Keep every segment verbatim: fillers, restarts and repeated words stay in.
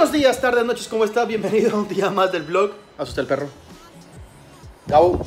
Buenos días, tardes, noches, ¿cómo estás? Bienvenido a un día más del vlog. Asusta el perro. Gabo.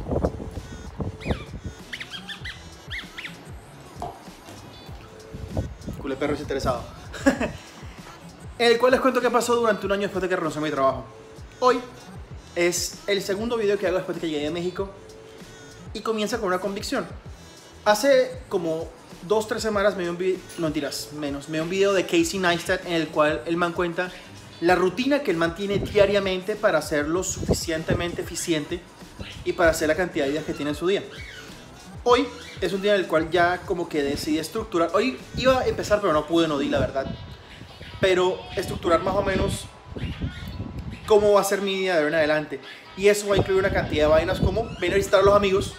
Culé perro es interesado. En el cual les cuento qué pasó durante un año después de que renuncié a mi trabajo. Hoy es el segundo video que hago después de que llegué a México y comienza con una convicción. Hace como dos, tres semanas me dio un video, no mentiras, menos, me dio un video de Casey Neistat en el cual el man cuenta la rutina que el man tiene diariamente para ser lo suficientemente eficiente y para hacer la cantidad de días que tiene en su día. Hoy es un día en el cual ya como que decidí estructurar, hoy iba a empezar pero no pude, no di la verdad, pero estructurar más o menos cómo va a ser mi día de ahora en adelante. Y eso va a incluir una cantidad de vainas como venir a visitar a los amigos,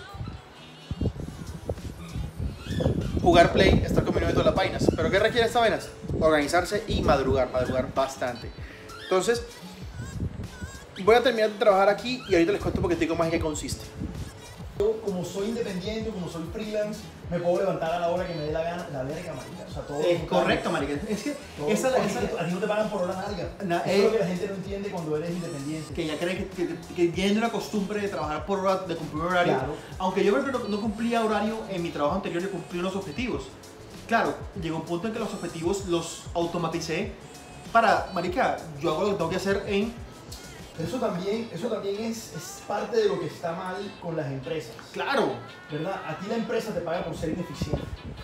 jugar play, estar comiendo de todas las vainas. ¿Pero qué requiere estas vainas? Organizarse y madrugar, madrugar bastante. Entonces, voy a terminar de trabajar aquí y ahorita les cuento un poquitico más en qué consiste. Yo, como soy independiente, como soy freelance, me puedo levantar a la hora que me dé la gana, la verga, marica. O sea, todo. Eh, correcto, marica. Es que todo, esa, porque esa, a ti no te pagan por hora larga. Na, Eso eh, es lo que la gente no entiende cuando eres independiente. que ya creen que, que, que tienen la costumbre de trabajar por hora, de cumplir un horario. Claro. Aunque yo no, no cumplía horario en mi trabajo anterior, yo cumplí unos objetivos. Claro, llegó un punto en que los objetivos los automaticé para, marica, yo hago lo que tengo que hacer en... Eso también, eso también es, es parte de lo que está mal con las empresas. Claro, ¿Verdad? A ti la empresa te paga por ser ineficiente.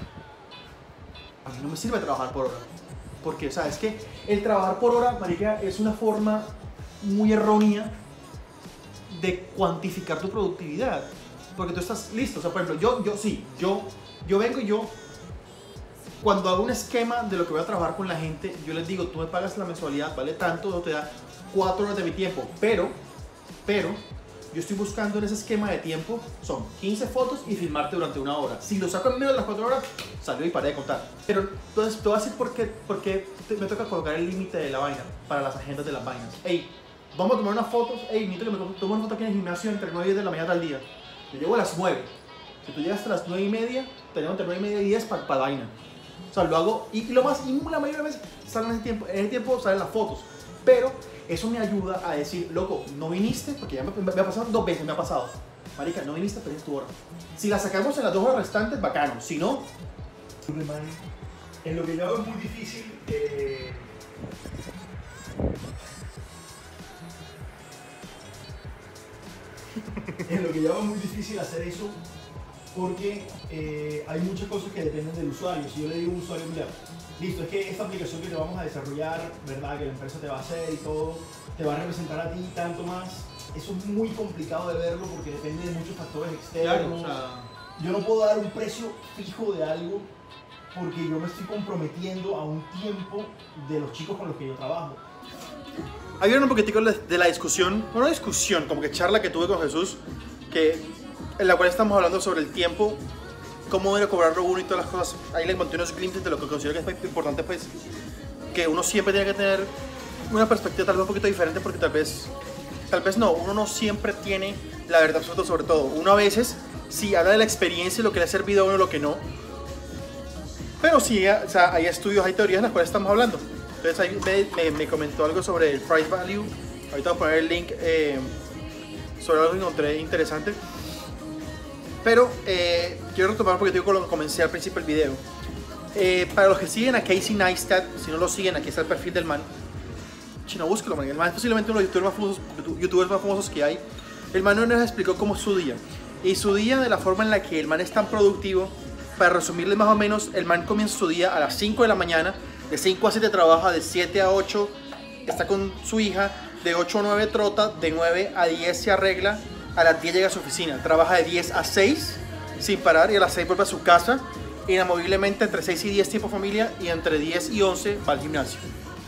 a mí no me sirve trabajar por hora. Porque, o sea, es que el trabajar por hora, marica, es una forma muy errónea de cuantificar tu productividad. Porque tú estás listo. O sea, por ejemplo, yo, yo sí, yo, yo vengo y yo, cuando hago un esquema de lo que voy a trabajar con la gente, yo les digo, tú me pagas la mensualidad, vale tanto, no te da cuatro horas de mi tiempo. Pero, pero, yo estoy buscando en ese esquema de tiempo, son quince fotos y filmarte durante una hora. Si lo saco en menos de las cuatro horas, salió y paré de contar. Pero entonces te voy a decir por qué, por qué me toca colocar el límite de la vaina para las agendas de las vainas. Ey, vamos a tomar unas fotos. Ey, necesito que me tome una foto aquí en el gimnasio entre nueve y diez de la mañana al día. Yo llego a las nueve. Si tú llegas hasta las nueve y media, tenemos entre nueve y media y diez para pa vaina. O sea, lo hago y, y lo más, y la mayoría de veces salen en ese tiempo, en ese tiempo salen las fotos. Pero eso me ayuda a decir, loco, no viniste, porque ya me, me, me ha pasado dos veces, me ha pasado. Marica, no viniste, pero es tu hora. Si la sacamos en las dos horas restantes, bacano. Si no... En lo que yo hago es muy difícil. Eh... en lo que yo hago es muy difícil hacer eso porque eh, hay muchas cosas que dependen del usuario. Si yo le digo a un usuario, mira, listo, es que esta aplicación que te vamos a desarrollar, ¿verdad? Que la empresa te va a hacer y todo, te va a representar a ti tanto más. Eso es muy complicado de verlo porque depende de muchos factores externos. Claro, o sea... Yo no puedo dar un precio fijo de algo porque yo me estoy comprometiendo a un tiempo de los chicos con los que yo trabajo. Ahí viene un poquitico de la discusión, no una discusión, como que charla que tuve con Jesús, que, en la cual estamos hablando sobre el tiempo, cómo debe cobrarlo uno y todas las cosas. Ahí le monté unos glimpses de lo que considero que es importante, pues, que uno siempre tiene que tener una perspectiva tal vez un poquito diferente, porque tal vez, tal vez no, uno no siempre tiene la verdad absoluta sobre todo. Uno a veces sí habla de la experiencia y lo que le ha servido a uno y lo que no. Pero sí, o sea, hay estudios, hay teorías en las cuales estamos hablando. Entonces ahí me, me, me comentó algo sobre el price value. Ahorita voy a poner el link eh, sobre algo que encontré interesante. Pero eh, quiero retomar un poquitico con lo que comencé al principio del video. Eh, para los que siguen a Casey Neistat, si no lo siguen, aquí está el perfil del man. Chino, búsquelo, man. El man es posiblemente uno de los youtubers más famosos, youtubers más famosos que hay. El man nos explicó cómo es su día. Y su día, de la forma en la que el man es tan productivo, para resumirles más o menos, el man comienza su día a las cinco de la mañana. De cinco a siete trabaja, de siete a ocho está con su hija, de ocho a nueve trota, de nueve a diez se arregla, a las diez llega a su oficina, trabaja de diez a seis sin parar y a las seis vuelve a su casa, inamoviblemente entre seis y diez tiempo familia y entre diez y once va al gimnasio.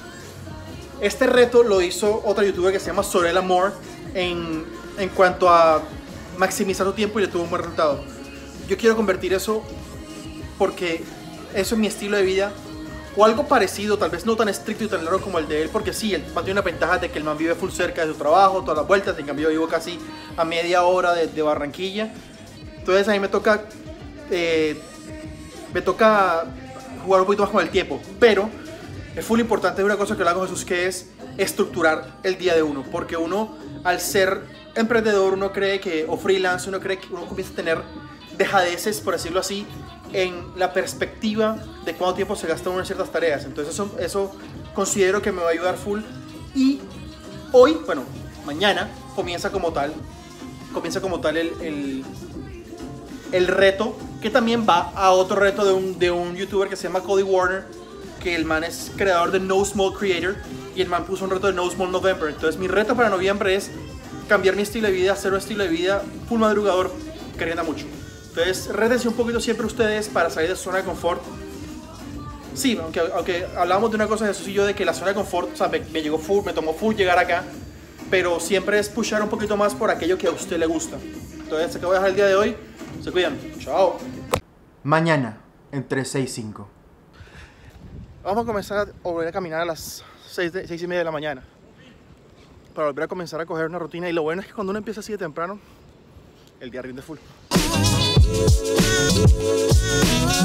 Este reto lo hizo otra youtuber que se llama Sorella Moore en, en cuanto a maximizar su tiempo y le tuvo un buen resultado. Yo quiero convertir eso porque eso es mi estilo de vida. O algo parecido, tal vez no tan estricto y tan largo como el de él, porque sí, el man tiene una ventaja de que el man vive full cerca de su trabajo, todas las vueltas, en cambio yo vivo casi a media hora de, de Barranquilla. Entonces a mí me toca, eh, me toca jugar un poquito más con el tiempo, pero es full importante una cosa que hablaba con Jesús, que es estructurar el día de uno, porque uno al ser emprendedor uno cree que, o freelance, uno cree que uno comienza a tener dejadeces, por decirlo así, en la perspectiva de cuánto tiempo se gasta uno en ciertas tareas. Entonces eso, eso considero que me va a ayudar full. Y hoy, bueno, mañana comienza como tal, comienza como tal el, el, el reto, que también va a otro reto de un, de un youtuber que se llama Cody Warner, que el man es creador de No Small Creator, y el man puso un reto de No Small November. Entonces mi reto para noviembre es cambiar mi estilo de vida, hacer un estilo de vida full madrugador, que rinda mucho. Entonces rétense un poquito siempre ustedes para salir de su zona de confort. Sí, aunque, aunque hablábamos de una cosa, Jesús y yo, de que la zona de confort, o sea, me, me llegó full, me tomó full llegar acá, pero siempre es pushar un poquito más por aquello que a usted le gusta. Entonces, acabo de dejar el día de hoy. Se cuidan. Chao. Mañana, entre seis y cinco. Vamos a comenzar a volver a caminar a las seis, de, seis y media de la mañana, para volver a comenzar a coger una rutina. Y lo bueno es que cuando uno empieza así de temprano, el día rinde full.